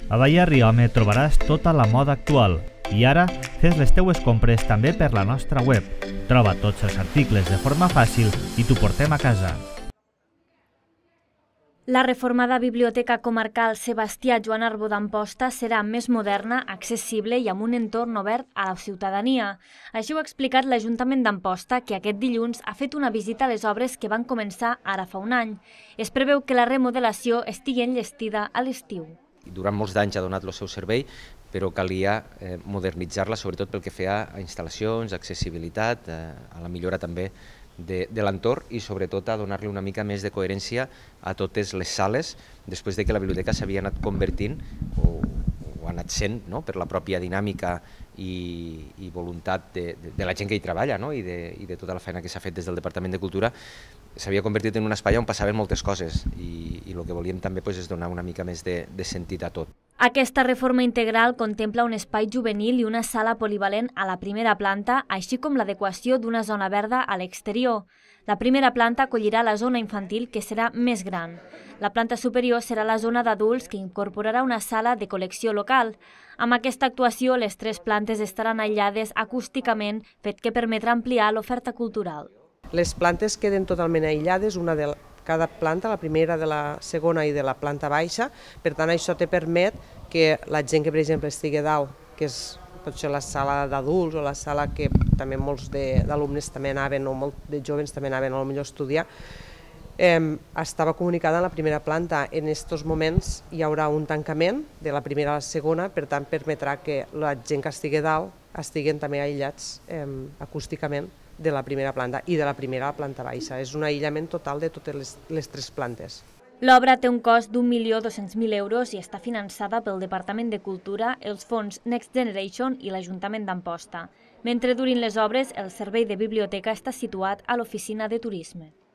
A Baia Riome trobaràs tota la moda actual i ara fes les teues compres també per la nostra web. Troba tots els articles de forma fàcil i t'ho portem a casa. La reformada Biblioteca Comarcal Sebastià Joan Arbó d'Amposta serà més moderna, accessible i amb un entorn obert a la ciutadania. Així ho ha explicat l'Ajuntament d'Amposta, que aquest dilluns ha fet una visita a les obres que van començar ara fa un any. Es preveu que la remodelació estigui enllestida a l'estiu. Durant molts d'anys ha donat el seu servei, però calia modernitzar-la, sobretot pel que feia a instal·lacions, accessibilitat, a la millora també de l'entorn i sobretot a donar-li una mica més de coherència a totes les sales després de que la biblioteca s'havia anat convertint o ha anat sent, per la pròpia dinàmica i voluntat de la gent que hi treballa i de tota la feina que s'ha fet des del Departament de Cultura, s'havia convertit en un espai on passaven moltes coses i el que volíem també és donar una mica més de sentit a tot. Aquesta reforma integral contempla un espai juvenil i una sala polivalent a la primera planta, així com l'adequació d'una zona verda a l'exterior. La primera planta acollirà la zona infantil, que serà més gran. La planta superior serà la zona d'adults, que incorporarà una sala de col·lecció local. Amb aquesta actuació, les 3 plantes estaran aïllades acústicament, fet que permetrà ampliar l'oferta cultural. Les plantes queden totalment aïllades, una de cada planta, la primera, de la segona i de la planta baixa. Per tant, això te permet que la gent que, per exemple, estigui dalt, que és potser la sala d'adults o la sala que també molts d'alumnes també anaven, o molts de joves també anaven a estudiar, estava comunicada en la primera planta. En aquests moments hi haurà un tancament de la primera a la segona, per tant permetrà que la gent que estigui dalt estiguen també aïllats acústicament de la primera planta i de la primera a la planta baixa. És un aïllament total de totes les 3 plantes. L'obra té un cost d'1.200.000 euros i està finançada pel Departament de Cultura, els fons Next Generation i l'Ajuntament d'Amposta. Mentre durin les obres, el servei de biblioteca està situat a l'oficina de turisme.